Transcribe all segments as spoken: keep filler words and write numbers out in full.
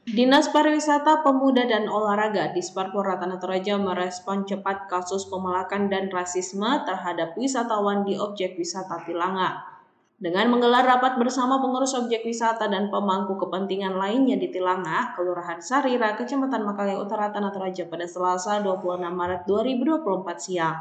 Dinas Pariwisata, Pemuda dan Olahraga Disparpora Tanah Toraja merespon cepat kasus pemelakan dan rasisme terhadap wisatawan di objek wisata Tilanga. Dengan menggelar rapat bersama pengurus objek wisata dan pemangku kepentingan lainnya di Tilanga, Kelurahan Sarira, Kecamatan Makale Utara, Tanah Toraja pada Selasa dua puluh enam Maret dua ribu dua puluh empat siang.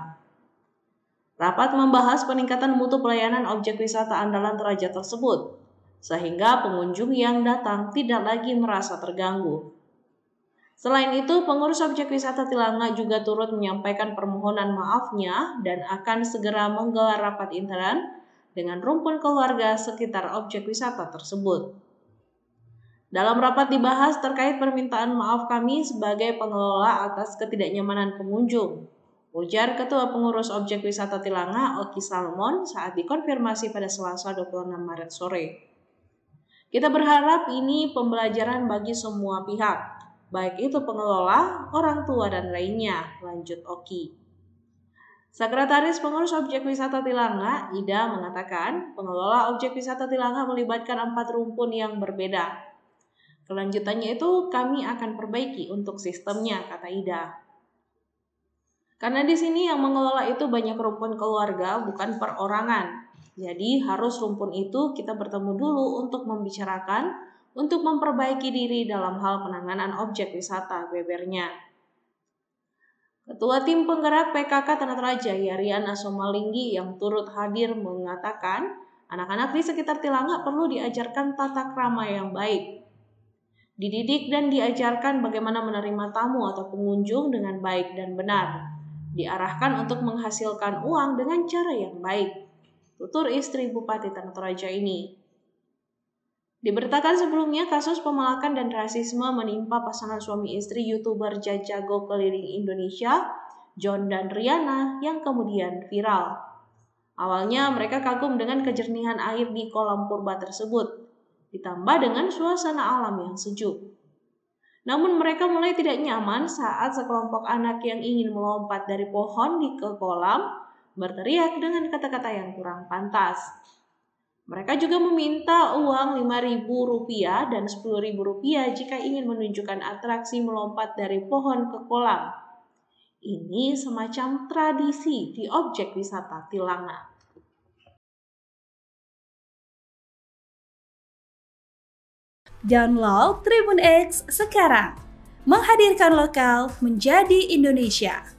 Rapat membahas peningkatan mutu pelayanan objek wisata andalan Toraja tersebut, sehingga pengunjung yang datang tidak lagi merasa terganggu. Selain itu, pengurus objek wisata Tilanga juga turut menyampaikan permohonan maafnya dan akan segera menggelar rapat intern dengan rumpun keluarga sekitar objek wisata tersebut. Dalam rapat dibahas terkait permintaan maaf kami sebagai pengelola atas ketidaknyamanan pengunjung, ujar Ketua Pengurus Objek Wisata Tilanga, Oki Salmon, saat dikonfirmasi pada Selasa dua puluh enam Maret sore. Kita berharap ini pembelajaran bagi semua pihak, baik itu pengelola, orang tua, dan lainnya, lanjut Oki. Sekretaris Pengurus Objek Wisata Tilanga, Ida, mengatakan pengelola objek wisata Tilanga melibatkan empat rumpun yang berbeda. Kelanjutannya itu kami akan perbaiki untuk sistemnya, kata Ida. Karena di sini yang mengelola itu banyak rumpun keluarga, bukan perorangan. Jadi harus rumpun itu kita bertemu dulu untuk membicarakan, untuk memperbaiki diri dalam hal penanganan objek wisata, bebernya. Ketua Tim Penggerak P K K Tanah Toraja, Yariana Somalinggi, yang turut hadir mengatakan, anak-anak di sekitar Tilanga perlu diajarkan tata krama yang baik. Dididik dan diajarkan bagaimana menerima tamu atau pengunjung dengan baik dan benar. Diarahkan untuk menghasilkan uang dengan cara yang baik, tutur istri Bupati Tanah Toraja ini. Diberitakan sebelumnya kasus pemelakan dan rasisme menimpa pasangan suami istri YouTuber Jajago keliling Indonesia, John dan Riana, yang kemudian viral. Awalnya mereka kagum dengan kejernihan air di kolam purba tersebut, ditambah dengan suasana alam yang sejuk. Namun mereka mulai tidak nyaman saat sekelompok anak yang ingin melompat dari pohon di ke kolam berteriak dengan kata-kata yang kurang pantas. Mereka juga meminta uang lima ribu rupiah dan sepuluh ribu rupiah jika ingin menunjukkan atraksi melompat dari pohon ke kolam. Ini semacam tradisi di objek wisata Tilanga. Download Tribun X sekarang, menghadirkan lokal menjadi Indonesia.